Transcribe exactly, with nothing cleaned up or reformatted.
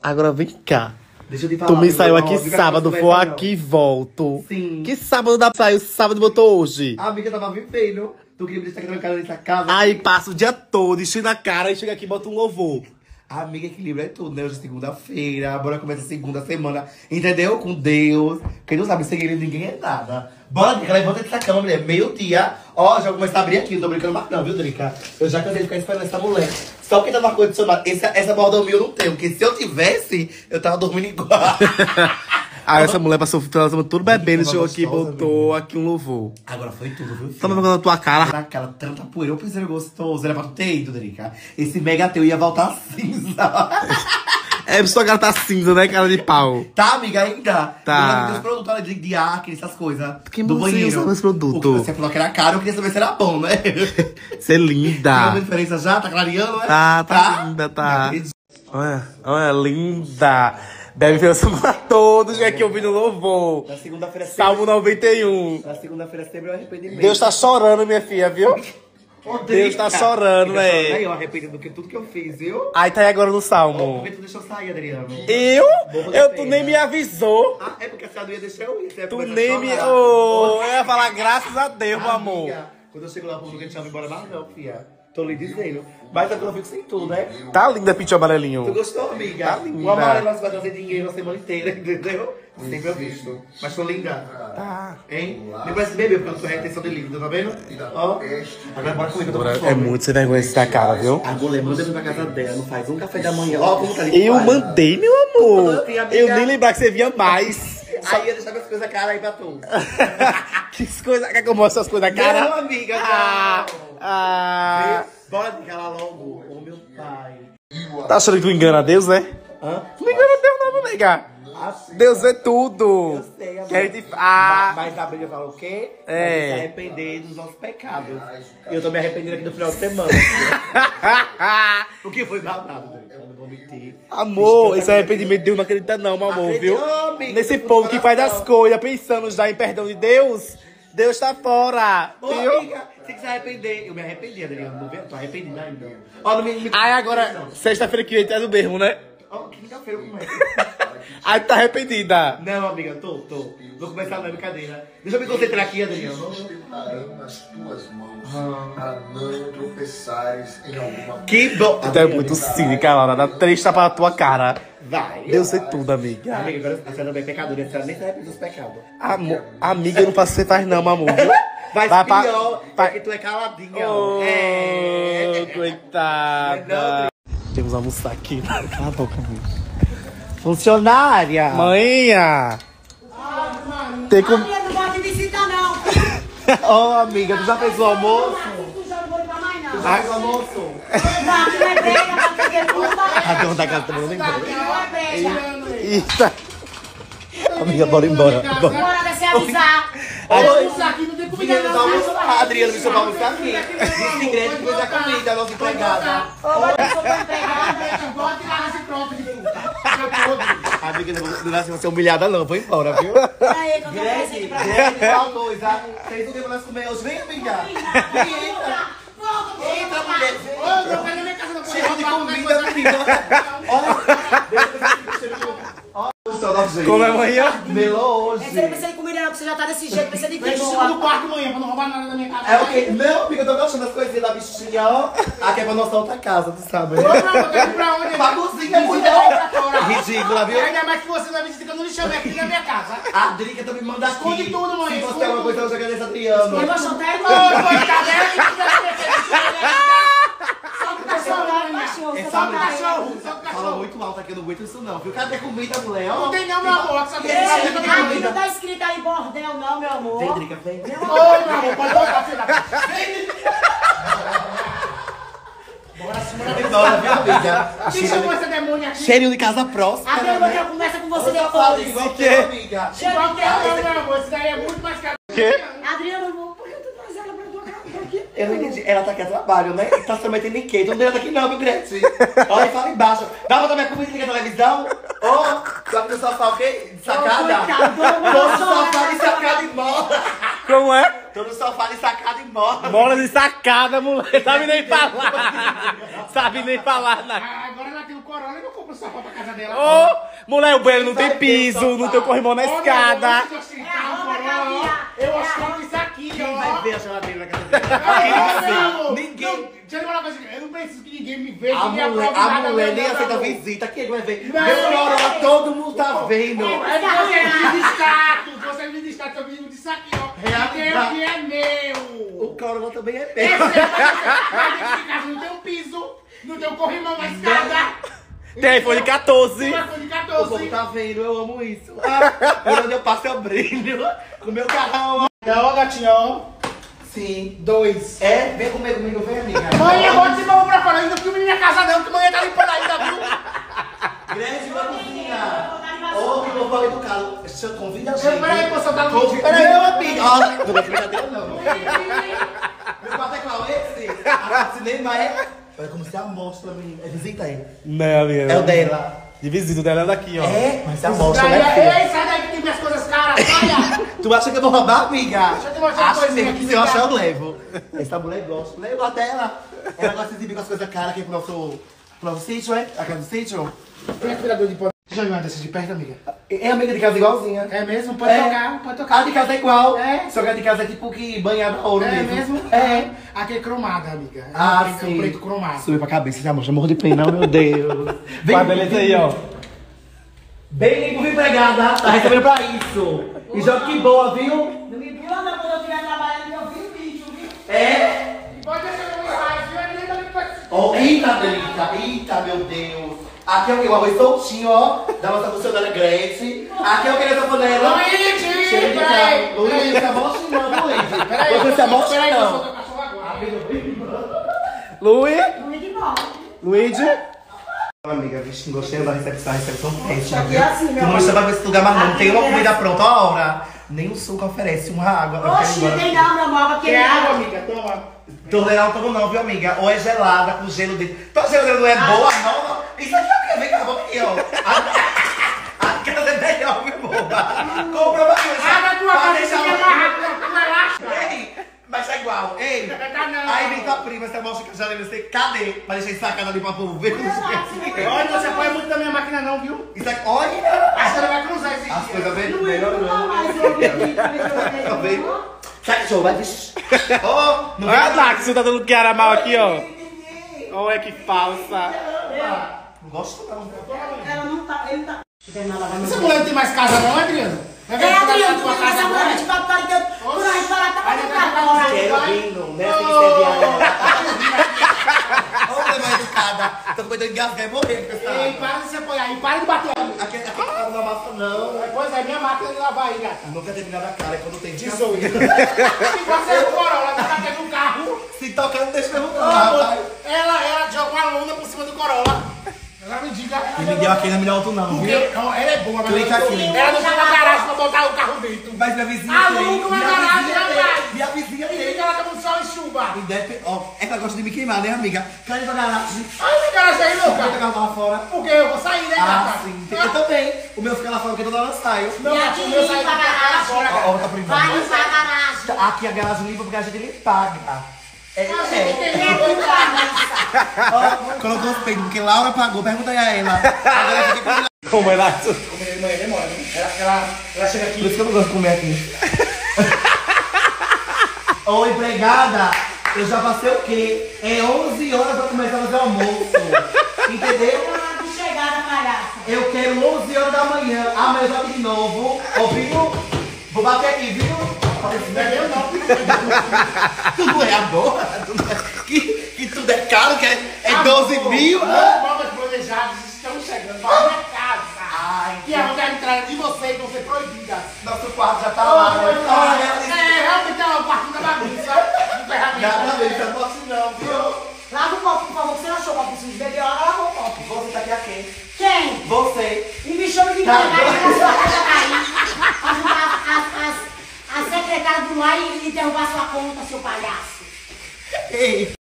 Agora vem cá. Deixa eu te falar. Tu me saiu aqui amiga, sábado, vou aqui e volto. Sim. Que sábado da saiu? Sábado botou hoje. A amiga tava vivendo. Tu queria me deixar trancada nessa casa. Aí passa o dia todo, enchendo a cara e chega aqui e bota um louvor. A amiga equilibra é tudo, né? Hoje é segunda-feira, bora começa a segunda semana, entendeu? Com Deus. Quem não sabe, sem ele ninguém é nada. Bora, Drica, levanta dessa cama, mulher. Meio-dia. Ó, já vou começar a abrir aqui, não tô brincando mais não, viu, Drica? Eu já cansei de ficar esperando essa mulher. Só porque tá no ar-condicionado. Essa, essa mordomia eu não tenho, porque se eu tivesse, eu tava dormindo igual. Aí essa mulher passou pela semana tudo bebendo, chegou aqui e gostosa, botou aqui um louvor. Agora foi tudo, viu, filho? Toma vergonha na tua cara. Naquela tanta poeira, eu pensei gostoso. Era pra tu ter ido, Drica. Esse mega teu ia voltar cinza. É, sua cara tá cinza, né, cara de pau? Tá, amiga, ainda? Tá. Eu os produtos olha, de, de acne, essas coisas. Que do você banheiro. usa esse produto? O que você falou que era caro, eu queria saber se era bom, né? Você é Tem linda. alguma diferença já? Tá clareando, né? Tá, tá, linda, tá. Olha, olha, linda. Bebe pela semana toda, já aqui ouvindo louvor. Na segunda-feira Salmo noventa e um. Na segunda-feira sempre eu arrependimento. Deus tá chorando, minha filha, viu? Deus tá chorando, velho. Aí né? eu arrependo do que tudo que eu fiz, viu? Aí tá aí agora no Por Salmo. que tu deixou sair, Adriano? Eu? Morro de Eu, tu pena. nem me avisou. Ah, é porque a senhora não ia deixar eu ir. Você ia Tu começar a nem me... chorar. Oh, eu ia falar graças a Deus, meu amor. Amiga, quando eu chego lá pro lugar, a gente vai embora mais não, filha. Tô lhe dizendo. Mas é que eu fico sem tudo, né? Tá linda, pintinho Tu amarelinho. gostou, amiga? Tá linda. O amarelo nós vai trazer dinheiro a semana inteira, entendeu? Sempre eu visto. Mas tô linda. Tá. Hein? Me parece bebê, porque eu tô retenção de líquido, tá vendo? Ó. Agora bora comer, que eu tô com fome. É muito sem vergonha essa cara, viu? A mulher manda pra casa dela, não faz um café da manhã. Ó, como tá ali. Eu mandei, meu amor. Sim, amiga. Eu nem lembrar que você via mais. Aí ia deixar minhas coisas caras aí pra tu. Que coisa... Quer que eu mostre as coisas, cara? Não, amiga, não. Ah, ah. Bora de calar logo. Ô, meu pai. Tá achando que tu engana Deus, né? Hã? Tu não engana Deus não, vou negar. Assim, Deus é tudo. eu sei, amor. Que a gente... Ah. Mas a Bíblia fala o quê? É. A gente se arrepender dos nossos pecados. E eu tô me arrependendo aqui no final de semana. O que foi babado, velho? Eu não vou mentir. Amor, esse arrependimento Deus não acredita não, meu amor, viu? Acredita, amiga, Nesse do povo que faz as coração. coisas pensando já em perdão de Deus, Deus tá fora, Ô, viu? amiga, você que se arrepender. Eu me arrependi, Adriano. Não vê? Tô arrependido ainda. Ó, não me... me... Aí agora, sexta-feira que vem tu é do mesmo, né? Ó, quinta-feira eu começo. Aí tu tá arrependida. Não, amiga, tô, tô. Vou começar na brincadeira. Deixa eu me concentrar aqui, Adriano. Preparei nas tuas mãos para não tropeçares em alguma coisa. Que bom. Tu é muito cínica, Laura. Dá três tapas na tua cara. Vai. Deus é tudo, amiga. Amiga, agora a senhora também é pecadora. A senhora nem se arrepende dos pecados. Amor, amiga, eu não faço o que você faz não, meu amor, viu? Mas Vai pra- pior vai- é que tu é caladinha. Oh, ó. É. coitada. Temos almoçar aqui. Cala a boca, amigo. Funcionária. Manhinha. Tem como... Amiga, não pode visitar, não. Ô, amiga, tu já fez o almoço? Tu já não vou ligar mais, não. Já fez o almoço? Não, tu é breja, vai pegar tudo, A vai. dona da casa também não embora. Não é breja. Eita. Amiga, bora embora. Bora. Bora ver se avisar. Oi. Aqui não tem comida Menina, dá não. almoço. A Adriana me chamou pra almoçar aqui. Disse ingresso que fez a comida, a nossa empregada. Ô, mas eu sou pra empregada. Não pode tirar esse próprio de puta. Fica podre. Amiga, não não vai ser humilhada não, vou embora, viu? Peraí, que eu tô Grande, presente pra você. grande, qual coisa? Vocês não tem pra nós comer hoje, vem, amiga. Vem, entra. Entra, mulher. Ô, eu não quero na minha casa não. Cheiro de comida, menina. Olha. Deixa eu ver. Olha o seu novo jeito. Como é manhã? Melou Esse não hoje. precisa de comida, não, que você já tá desse jeito, precisa de Vem bicho. no quarto amanhã pra não roubar nada da minha casa. É o quê? Não, amiga, eu tô gostando das coisinhas da bichinha, ó. Aqui é pra nossa outra casa, tu sabe? Ô, não, eu quero ir pra onde? Pra cozinha, Visita mulher. aí pra fora. Ridícula, viu? Ainda mais que você vai visitar que eu não lhe chamei aqui na minha casa. A Drica também manda aqui. Esconde tudo, mãe, Se você esconde tem alguma coisa, eu joguei nesse Adriano. Eu vou soltar ele. Ô, coitada, é que tu vai me Solta o cachorro, solta o cachorro, É solta só o meu cachorro. Só o Fala cachorro. muito alto aqui, eu não aguento isso não, viu? Cadê comida, mulher? Ó. Não tem não, meu amor. Só tem Ei, que aqui não tá escrito aí bordel, não, meu amor. Vem, Drica, vem. Ô, meu amor, pode voltar, filha da puta. Bora, senhora. Embora, viu, amiga? Quem chamou essa demônia aqui? Cheirinho de casa próxima. Adriano, eu quero conversa com você depois. Igual que é, amiga. Igual que é, meu amor. Esse daí é muito mais caro. Adriano, eu vou- por que tu traz ela pra tua casa aqui? Eu não entendi. Ela tá aqui a trabalho, né? Tá se metendo em quê? Tu não deu aqui não, meu Gretchen. Olha, fala embaixo. Dá pra dar minha comida aqui na televisão? Ô, tu aqui no sofá o quê? De sacada? coitado, Tô no sofá de sacada e mora. Como é? Tô no sofá de sacada e mora. Bola de sacada, mulher. Sabe nem falar. Sabe nem falar, né? Ah, agora ela tem o corona. ela nem não compra sofá pra casa dela. Ô, mulher, o banheiro não tem piso, não tem corrimão na escada. Eu ostento isso aqui, ó. Vai ver a geladeira na casa dela. Ninguém. Deixa eu falar uma coisa. Eu não preciso que ninguém me veja. A ninguém mulher, aprove a nada, mulher meu nem Deus, aceita amor. visita. Quem vai ver? Não, Meu não, coroa, não. todo mundo tá vendo. É porque é vídeo de status. Você é vídeo de status, eu vídeo disso aqui, ó. Real- Porque o que é meu. O coroa também é Esse meu. é mas dentro de casa não tem um piso, não tem um corrimão na escada. Tem, foi de quatorze. Uma coisa de O povo quatorze. tá vendo, eu amo isso. Ah, por onde eu passo eu brilho. Com o meu carrão. Então, gatinho, Sim. dois. É, vem comigo, comigo, vem, amiga. Mãe, eu vou te vamos pra fora ainda, porque o menino é casa não, que mãe tá limpando ainda, viu? Grande uma cozinha. Ô, que povo mal educado. Você convida a gente. Peraí, pô, você tá no Convida- Peraí, Não, amiga. Ó, não vou brincadeira, não. Meu quarto é qual? Esse? A cinema é? Olha como você amostra, menina. É visita aí. Não, minha. É o dela. De visita, o dela é daqui, ó. É, mas você amostra, Daí, né, filha? ei, sai daí que tem minhas coisas caras, olha! Tu acha que eu vou roubar, amiga? Deixa eu te mostrar uma Acho coisinha mesmo aqui, que se eu cara. achar, eu levo. Essa mulher gosta. Leva dela. Ela gosta de exibir com as coisas caras aqui pro nosso, pro nosso sítio, é? A casa do sítio. Tem aspirador de pó. Deixa eu ver uma dessas de perto, amiga. É amiga de casa igualzinha. É mesmo? Pode É. tocar, pode tocar. A de casa é igual. É. Só que a de casa é tipo que banhada a ouro É mesmo. mesmo? É. Aqui é cromada, amiga. Ah, é um sim. preto cromado. Subiu pra cabeça, já morro, já morro de pena, meu Deus. Vai, a beleza aí, ó. Bem limpo, viu, empregada? Tá recebendo pra isso. E joga que boa, viu? Não me pula não, quando eu estiver trabalhando, eu vi o bicho, viu? É. E pode deixar meu mais, viu? Ele nem tá limpo assim. Ó, eita, Delita, eita, meu Deus. Aqui é o que? Um arroz soltinho, ó. Da nossa funcionária Gretchen. Aqui é o que nessa panela. Luigi, Cheio de peraí. carne. Luigi, se amostre não, Luigi. Peraí, Você se amostre peraí, eu sou não. teu cachorro agora. Luiz, Não me ignora. Luigi. Amiga, vixe, não gostei da recepção, a recepção péssima. aqui é assim, meu Tu não amor. chama pra esse lugar mais não. Aqui Tem uma é comida pronta, ó, hora. Nem o suco oferece, uma água. Eu quero ir Oxi, embora. tem não, meu amor, aqui Quer é água, amiga? Toma. Torneira não tomo não, viu, amiga? Ou é gelada, com gelo dentro. Tua geladeira não é boa, não, não. Isso aqui é o quê? Vem cá, vamos aqui, ó. A, a casa é melhor, viu, boba? Compra uma coisa. Ah, mas tua pra casa deixar é mais rápido, tu relaxa. Ei, mas tá igual. Ei, Tá não. aí vem tua prima, você mostra que a geladeira você cadê? Pra deixar ensacada ali pra povo ver. Olha, você põe muito na minha máquina não, viu? Isso aqui, olha. A senhora vai cruzar esse As dia. coisas bem Não melhor ignora não. mais, eu vi aqui, Tá eu vendo? Sai, show, vai, vixe. Ó, não Olha a vem Dax, você tá dando Kiara mal aqui, ó. Olha que falsa. Não gosto não. Ela não tá, ele tá... Essa mulher não tem mais casa não, Adriano? É, Adriano, tu tem essa mulher de papo para que eu... Por aí, para lá, tá Aí fazendo vai carta ficar agora. Quero rindo, nessa que você Ô, mulher mal educada. Tô com medo de engasgar e morrer com essa Ei, água. para de se apoiar e para de bater. Aqui, aqui não dá massa não. Pois é, minha máquina de lavar aí, gata. Nunca terminado a cara, é quando tem dezoito. Se você é o Corolla, tá batendo no carro. Se tocando, deixa eu Ah, perguntar. ela, ela joga uma lona por cima do Corolla. Ela me diga. E me deu aqui, não me deu alto não, Porque viu? não, ela é boa, mas Clica ela, aqui. ela não tem uma garagem pra botar o carro dentro. Mas minha vizinha Ah, tem. nunca uma Minha garagem, vizinha tem. rapaz. Minha vizinha E tem. fica ela com só em chuva. Indep- Ó, ela gosta de me queimar, né, amiga? Quero ir pra garagem. Olha essa garagem aí, meu Vai cara. pegar lá fora. Porque eu vou sair, né, Ah, gata? sim. Eu também. O meu fica lá fora, porque toda hora eu saio. Não, E mas aqui o meu sai limpa a garagem. agora, Ó, gata. ó, tá privada. Vai limpar a garagem. Aqui a garagem limpa porque a gente nem paga. É, Ah, você é. tem Ele é tudo carniça. Ó, colocou os peitos, porque Laura pagou. Pergunta aí a ela. Agora eu fiquei com Como é lá? Mulher demora, né? Ela, ela, ela chega Por aqui. isso que eu não gosto de comer aqui. Ô, empregada, eu já passei o quê? É onze horas pra começar a fazer o almoço. Entendeu? Hora de chegada, palhaça. Eu quero onze horas da manhã. Amanhã eu tô aqui de novo. Ouviu? Vou bater aqui, viu? Não é meu, não. Tudo é amor. Tudo é- Que, que tudo é caro, que é, é doze mil. As provas planejadas estão chegando para minha casa. Ai, Que é onde a entrada de vocês vão ser proibidas. nosso quarto já tá lá. né? Olha, É, realmente é o quarto da bagunça de ferramenta. nada a ver, eu não posso não, viu? Lava o copo, por favor, que você não achou o copo de beber, ela lavou o copo. Você tá aqui a quem? Quem? Você. E me chama de Tá empregada bom. na sua casa cair. Ajudar as, as, as secretárias do lar e, e derrubar sua conta, seu palhaço. Ei.